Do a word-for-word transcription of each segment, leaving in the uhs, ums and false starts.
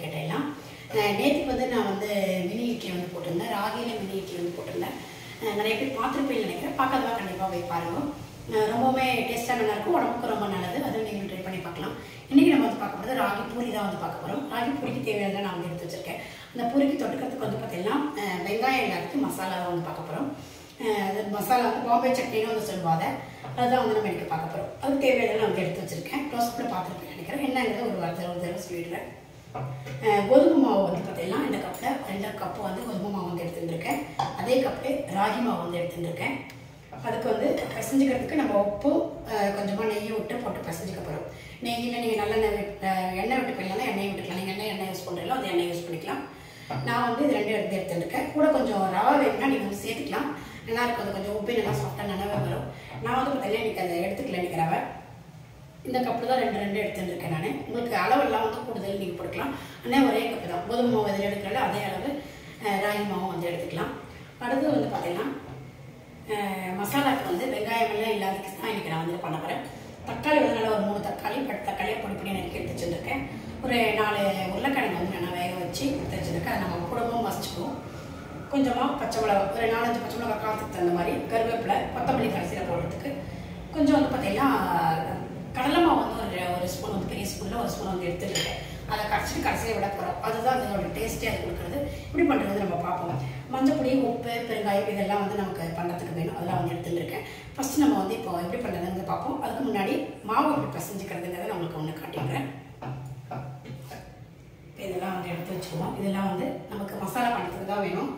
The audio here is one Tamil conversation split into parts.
கேட்டேன். நேற்றுக்கு வந்து நான் வந்து மினி இட்லி வந்து போட்டிருந்தேன், ராகியில் மினி இட்லி வந்து போட்டிருந்தேன். நிறைய பேர் பார்த்துருப்பேன்னு நினைக்கிறேன். பார்க்காதவா கண்டிப்பாக போய் பாருங்கள். ரொம்பவுமே டேஸ்ட்டாக நல்லாயிருக்கும், உடம்புக்கு ரொம்ப நல்லது. அதுவும் நீங்கள் ட்ரை பண்ணி பார்க்கலாம். இன்றைக்கி நம்ம வந்து பார்க்க போகிறது ராகி பூரி தான் வந்து பார்க்க போகிறோம். ராகி பூரிக்கு தேவையான நான் வந்து எடுத்து வச்சுருக்கேன். அந்த பூரிக்கு தொட்டுக்கிறதுக்கு வந்து பார்த்தீங்கன்னா வெங்காயம் எல்லாத்துக்கும் மசாலா தான் வந்து பார்க்க போகிறோம். அது மசாலா வந்து பாம்பே சட்னின்னு வந்து சொல்லுவாங்க. அதுதான் வந்து நம்ம எடுத்து பார்க்க போகிறோம். அதுக்கு தேவையான நான் வந்து எடுத்து வச்சுருக்கேன். க்ளோஸ்அப்பில் பார்த்துருப்பேன் நினைக்கிறேன். என்னங்கிறத ஒரு வாரத்தில் ஒரு தடவை சொல்லிடுறேன். கோதுமை மாவு வந்து பார்த்தீங்கன்னா இந்த கப்பில் ரெண்டு கப்பு வந்து கோதுமை மாவு வந்து எடுத்துட்டுருக்கேன். அதே கப்பு ராகி மாவு வந்து எடுத்துட்டுருக்கேன். அதுக்கு வந்து பிசைஞ்சிக்கிறதுக்கு நம்ம உப்பு கொஞ்சமாக நெய்யை விட்டு போட்டு பிசைஞ்சிக்க போகிறோம். நெய்யில் நீங்கள் நல்லெண்ணெய் விட்டு எண்ணெய் விட்டு போயிடலாம், எண்ணெய் விட்டுக்கலாம். நீங்கள் என்ன எண்ணெய் யூஸ் பண்ணுறீங்களோ அது எண்ணெய் யூஸ் பண்ணிக்கலாம். நான் வந்து இது ரெண்டு எடுத்து எடுத்துருக்கேன். கூட கொஞ்சம் ரவா வேணும்னா நீங்கள் வந்து சேர்த்துக்கலாம். நல்லாயிருக்கும். அது கொஞ்சம் உப்பு நல்லா சாஃப்டாக நல்லாவே வரும். நான் வந்து பார்த்தீங்கன்னா இன்றைக்கி அதை எடுத்துக்கல. இன்றைக்கி ரவை இந்த கப்பு தான் ரெண்டு ரெண்டு எடுத்துருக்கேன் நான். உங்களுக்கு அளவெல்லாம் வந்து கூடுதல் நீங்கள் போட்டுக்கலாம். ஆனால் ஒரே கப்பு தான். கோதுமை மாவு இதில் எடுக்கிறல அதே அளவு ராகி மாவும் வந்து எடுத்துக்கலாம். அடுத்து வந்து பார்த்தீங்கன்னா மசாலாவுக்கு வந்து வெங்காயம் எல்லாம் இல்லாததுக்கு தான் இன்றைக்கி நான் வந்து பண்ண போகிறேன். தக்காளி வந்து நல்லா ஒரு மூணு தக்காளி பட்டு தக்காளியாக பொடி பொடி நறுக்கி எடுத்து வச்சுருக்கேன். ஒரு நாலு உருளைக்கிழங்கு வந்து நான் வேக வச்சு எடுத்து வச்சுருக்கேன். அதை நம்ம குடும்பம் மசிச்சுக்குவோம். கொஞ்சமாக பச்சை மிளகா, ஒரு நாலஞ்சு பச்சை மிளகா காரத்துக்கு தகுந்த மாதிரி, கருவேப்பிலை, கொத்தமல்லி கடைசியில் போடுறதுக்கு கொஞ்சம் வந்து பார்த்தீங்கன்னா கடலை மாவு வந்து ஒரு ஒரு ஸ்பூன் வந்து பெரிய ஸ்பூனில் ஒரு ஸ்பூன் வந்து எடுத்துருக்கேன். அதை கரைச்சிட்டு கடைசியில் விட போகிறோம். அதுதான் அதோட டேஸ்ட்டே அது கொடுக்குறது. இப்படி பண்ணுறது நம்ம பார்ப்போம். மஞ்சப்பொடி, உப்பு, பெருங்காயம் இதெல்லாம் வந்து நமக்கு பண்ணுறதுக்கு வேணும். அதெல்லாம் வந்து எடுத்துருக்கேன். ஃபஸ்ட்டு நம்ம வந்து இப்போ எப்படி பண்ணுறதுன்னு பார்ப்போம். அதுக்கு முன்னாடி மாவு எப்படி பசைஞ்சிக்கிறதுங்கிறத நான் உங்களுக்கு ஒன்று காட்டிடுறேன். இதெல்லாம் வந்து எடுத்து வச்சுக்குவோம். இதெல்லாம் வந்து நமக்கு மசாலா பண்ணுறதுக்கு தான் வேணும்.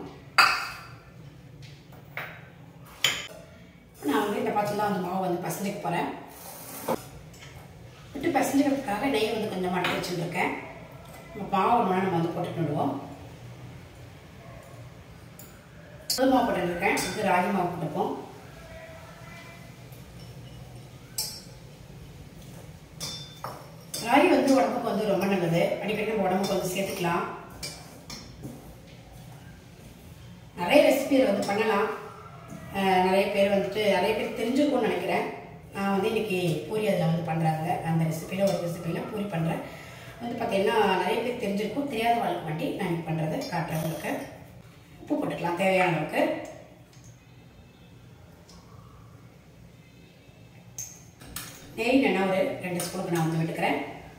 நான் வந்து இந்த பச்சைலாம் வந்து மாவு வந்து பசஞ்சிக்க போகிறேன். விட்டு பசஞ்சிக்கிறதுக்காக நெய் வந்து கொஞ்சம் மட்டை வச்சுருக்கேன். மாவு ஒன்று நம்ம வந்து போட்டுட்டு விடுவோம். கோதுமை மாவு போட்டுருக்கேன். இது ராகி மாவு போட்டுப்போம். ராகி வந்து உடம்புக்கு வந்து ரொம்ப நல்லது. அடிக்கடி நம்ம உடம்புக்கு வந்து சேர்த்துக்கலாம். நிறைய ரெசிபி வந்து பண்ணலாம். நிறைய பேர் வந்துட்டு நிறைய பேர் தெரிஞ்சுக்கணும்னு நினைக்கிறேன். நான் வந்து இன்றைக்கி பூரி அதில் வந்து பண்ணுறாங்க. அந்த ரெசிப்பியில் ஒரு ரெசிப்பியில் பூரி பண்ணுறேன். வந்து பார்த்தீங்கன்னா நிறைய பேர் தெரிஞ்சிருக்கும், தெரியாத வாழ்க்கை வண்டி நான் இங்கே பண்ணுறது காட்டுறவங்களுக்கு. உப்பு போட்டுக்கலாம் தேவையான அளவுக்கு. நெய் நல்லா ஒரு ரெண்டு ஸ்பூனுக்கு நான் வந்து விட்டுக்கிறேன்.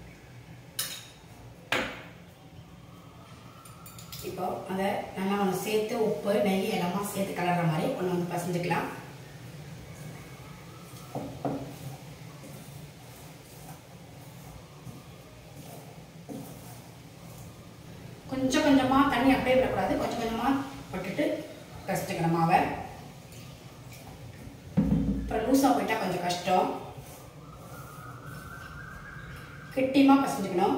இப்போ அதை நல்லா ஒன்று சேர்த்து உப்பு நெய் எல்லாமே சேர்த்து கலர்ற மாதிரி ஒன்று வந்து பசஞ்சிக்கலாம். கொஞ்சம் கொஞ்சமாக தண்ணி அப்படியே விடக்கூடாது. கொஞ்சம் கொஞ்சமாக விட்டுட்டு பசஞ்சிக்கணும் மாவை. அப்புறம் லூஸாக போயிட்டா கொஞ்சம் கஷ்டம். கெட்டியமாக பசஞ்சிக்கணும்.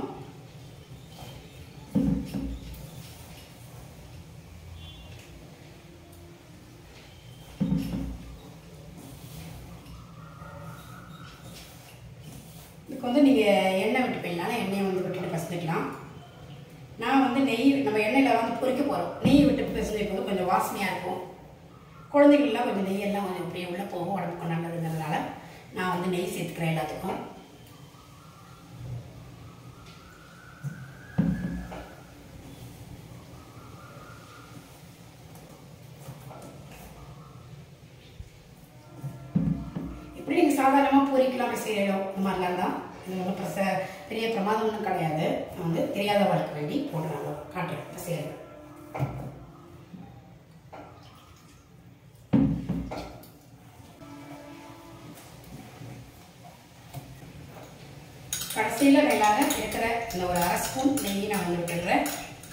இதுக்கு வந்து நீங்கள் எண்ணெய் விட்டு போயிடலாம். எண்ணெயை வந்து விட்டுட்டு பசஞ்சிக்கலாம். நான் வந்து நெய் நம்ம எண்ணெயில் வந்து பொரிக்க போகிறோம். நெய் விட்டு பசஞ்சிக்கும் போது கொஞ்சம் வாசனையாக இருக்கும். குழந்தைகள்லாம் கொஞ்சம் நெய்யெல்லாம் கொஞ்சம் அப்படியே உள்ளே போகும், உடம்புக்கு நல்லதுங்கிறதுனால நான் வந்து நெய் சேர்த்துக்கிறேன் எல்லாத்துக்கும். இப்படி நீங்கள் சாதாரணமாக பூரிக்கலாம் செய்யணும். இந்த மாதிரிலாம் தான். இது ஒன்றும் பிரச பெரிய பிரமாதம் ஒன்றும் கிடையாது. நான் வந்து தெரியாத வாழ்க்கை வேண்டி போடுறாங்க காட்டுறேன் செய்யணும். கடைசியில் மேலாக இருக்கிற இந்த ஒரு அரை ஸ்பூன் நெய் நான் வந்து விட்டுடுறேன்.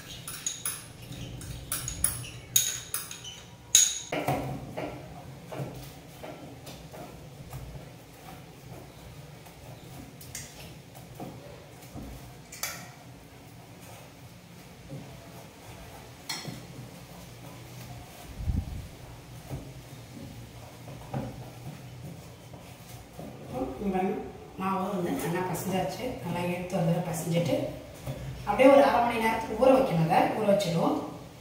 மாவு வந்து நல்லா பசஞ்சாச்சு. நல்லா எடுத்து வந்து பசஞ்சிட்டு அப்படியே ஒரு அரை மணி நேரத்துக்கு ஊற வைக்கணும். அதை ஊற வச்சிடுவோம்.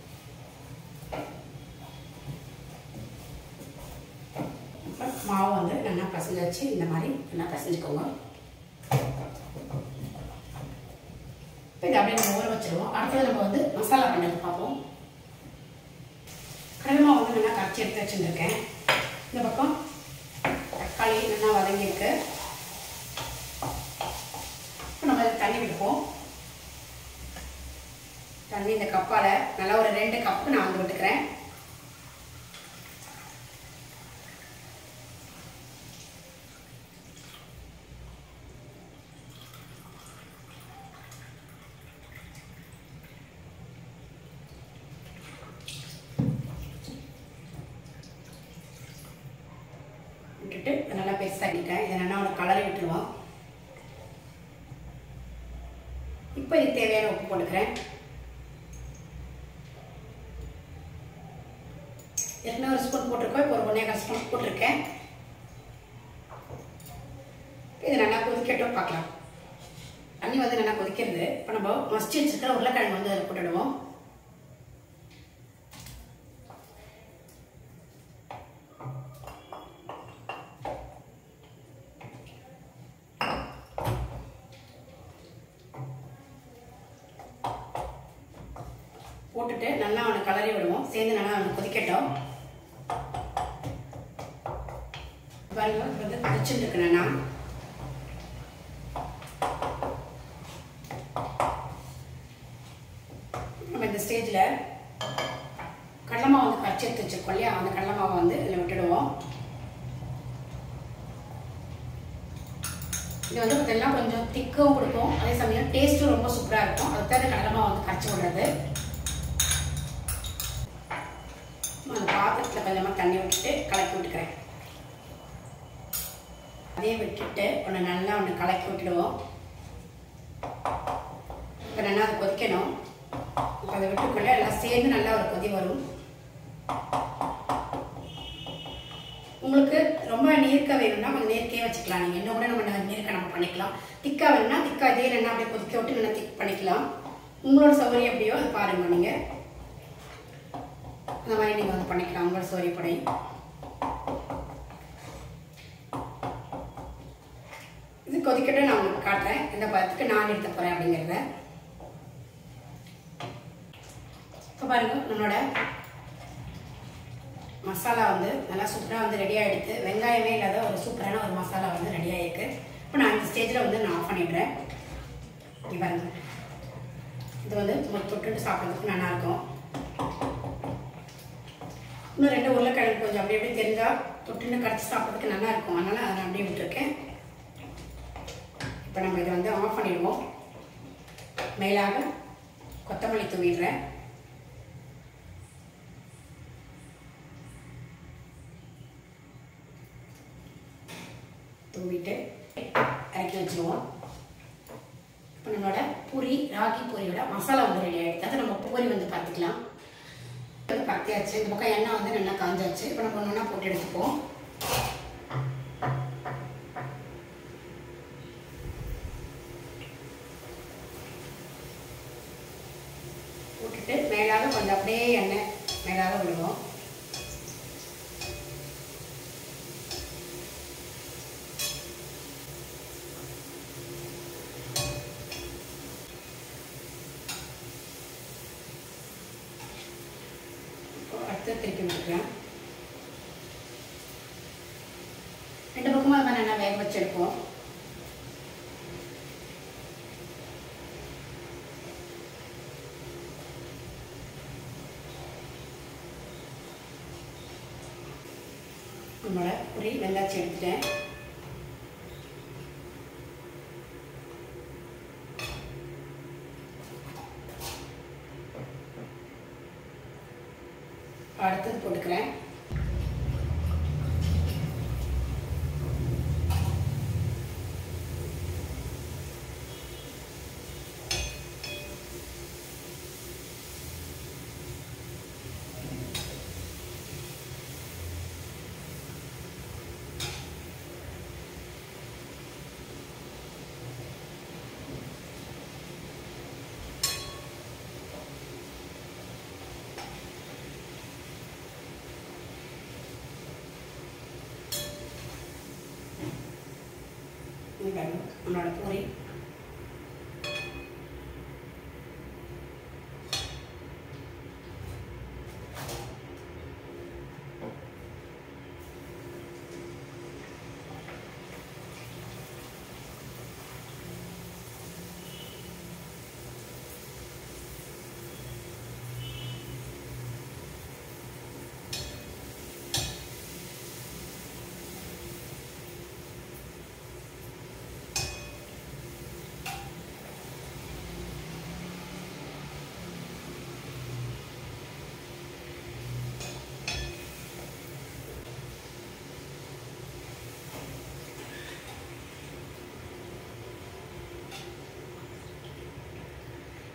மாவு வந்து நல்லா பசஞ்சாச்சு. இந்த மாதிரி நல்லா பசஞ்சுக்கோங்க. இப்போ இதை அப்படியே நம்ம ஊற வச்சிருவோம். அடுத்தது நம்ம வந்து மசாலா பண்ணுறது பார்ப்போம். கடலை மாவு வந்து நல்லா கரைச்சி எடுத்து வச்சுருக்கேன். இந்த பக்கம் தக்காளி நல்லா வதங்கியிருக்கு. இப்போ நம்ம தண்ணி விட்டுப்போம். தண்ணி இந்த கப்பால் நல்லா ஒரு ரெண்டு கப்பு நான் வந்து விட்டுக்கிறேன். விட்டுட்டு நல்லா பெருசாக்கிட்டேன். இதை நல்லா ஒரு கலரை விட்டுருவோம். இப்போ இது தேவையான உப்பு போட்டுக்கிறேன். ஏற்கனவே ஒரு ஸ்பூன் போட்டிருக்கோம். இப்போ ஒரு ஒன்றே ஸ்பூன் போட்டிருக்கேன். இது நல்லா கொதிக்கட்டும் பார்க்கலாம். தண்ணி வந்து நல்லா கொதிக்கிறது. இப்போ நம்ம மசிச்சு வச்சுருக்கிற உருளைக்கிழங்கு வந்து அதில் போட்டுடுவோம். போட்டுட்டு நல்லா அவனை கலரி விடுவோம். சேர்ந்து நல்லா அவனை கொதிக்கட்டும். பாருங்க வந்து கொதிச்சுட்டு இருக்கேன்னா நம்ம இந்த ஸ்டேஜில் கடலை மாவு வந்து கரைச்சி எடுத்து வச்சிருக்கோம் இல்லையா, அந்த கடலை மாவை வந்து இதில் விட்டுடுவோம். இது வந்து பார்த்தீங்கன்னா கொஞ்சம் திக்கவும் கொடுக்கும், அதே சமயம் டேஸ்ட்டும் ரொம்ப சூப்பராக இருக்கும். அதுதான் இந்த கடலை மாவு வந்து கரைச்சி விடுறது. அந்த பாத்திரத்தில் கொஞ்சமாக தண்ணி விட்டுட்டு கலக்கி விட்டுக்கிறேன். அதே விட்டுட்டு ஒன்று நல்லா ஒன்று கலக்கி விட்டுடுவோம். இப்போ நல்லா அதை கொதிக்கணும். இப்போ அதை விட்டுக்குள்ளே எல்லாம் சேர்ந்து நல்லா ஒரு கொதி வரும். உங்களுக்கு ரொம்ப நீர்க்க வேணும்னா கொஞ்சம் நீர்க்கே வச்சுக்கலாம். நீங்கள் இன்னும் கூட நம்ம நீர்க்க நம்ம பண்ணிக்கலாம். திக்காக வேணும்னா திக்கா இதே நல்லா அப்படியே கொதிக்க விட்டு நல்லா திக் பண்ணிக்கலாம். உங்களோட சௌகரியம் எப்படியோ அது பாருங்கள். நீங்கள் அந்த மாதிரி நீங்கள் வந்து பண்ணிக்கலாம் உங்களோட சௌகரியப்படி. இது கொதிக்கட்டும். நான் உங்களுக்கு காட்டுறேன் இந்த பதத்துக்கு நான் எடுத்து போகிறேன் அப்படிங்கிறத. இப்போ பாருங்க நம்மளோட மசாலா வந்து நல்லா சூப்பராக வந்து ரெடி ஆகிடுது. வெங்காயமே இல்லாத ஒரு சூப்பரான ஒரு மசாலா வந்து ரெடி ஆகிருக்கு. இப்போ நான் இந்த ஸ்டேஜில் வந்து நான் ஆஃப் பண்ணிடுறேன். இங்கே பாருங்க, இது வந்து தொட்டுட்டு சாப்பிட்றதுக்கு நல்லாயிருக்கும். இன்னும் ரெண்டு உருளைக்கிழங்கு கொஞ்சம் அப்படி அப்படியே தெரிஞ்சால் தொட்டுன்னு கரைச்சி சாப்பிட்றதுக்கு நல்லா இருக்கும். அதனால் அதை அப்படியே விட்டுருக்கேன். இப்போ நம்ம இதை வந்து ஆஃப் பண்ணிடுவோம். மேலாக கொத்தமல்லி தூவிடுறேன். தூவிட்டு இறக்கி வச்சுருவோம். இப்போ நம்மளோட பூரி ராகி பூரியோட மசாலா வந்து ரெடி ஆகிடுது. அதை நம்ம பூரி வந்து பார்த்துக்கலாம். பத்தியாச்சு. இந்த பக்கம் எண்ணெய் வந்து நல்லா காஞ்சாச்சு. இப்போ நம்ம ஒன்று ஒன்றா போட்டு எடுத்துப்போம். போட்டுட்டு மேலாக கொஞ்சம் அப்படியே எண்ணெய் மேலாக விடுவோம். திருப்பி விட்டுக்கிறேன். ரெண்டு பக்கமும் அதை நல்லா வேக வச்சிருப்போம். நம்மளோட பூரி வெங்காய்ச்சி எடுத்துட்டேன். அடுத்தது போட்டுக்கிறேன். நம்மளோட பூரி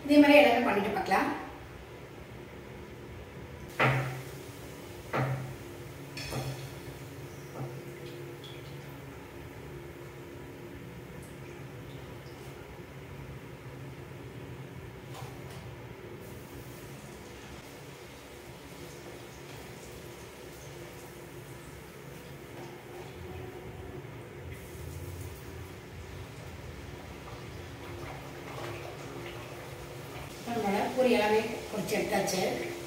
இதே மாதிரி எல்லாமே பண்ணிட்டு பார்க்கலாம். நம்மளோட பூரி எல்லாமே பொரிச்சு எடுத்தாச்சு.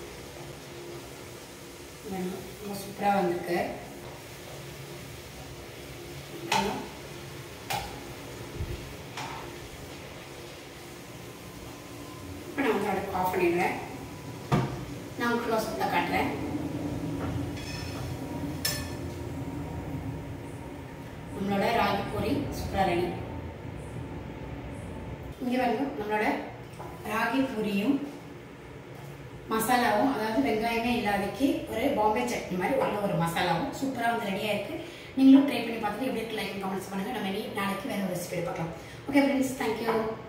ரொம்ப சூப்பராக வந்திருக்கு. இப்போ நான் வந்து அடுப்பு ஆஃப் பண்ணிடுறேன். நான் உங்களுக்கு சுத்தம் காட்டுறேன். நம்மளோட ராகி பூரி சூப்பராக ரெடி. இங்கே வந்து நம்மளோட ராகி பூரியும் மசாலாவும், அதாவது வெங்காயமே இல்லாதக்கு ஒரு பாம்பே சட்னி மாதிரி உள்ள ஒரு மசாலாவும் சூப்பராக வந்து ரெடியாக இருக்குது. நீங்களும் ட்ரை பண்ணி பார்த்துட்டு எப்படி இருக்கு லைக் கமெண்ட்ஸ் பண்ணுங்கள். நம்ம நாளைக்கு வேறு ஒரு ரெசிபி பார்க்கலாம். Okay friends, thank you.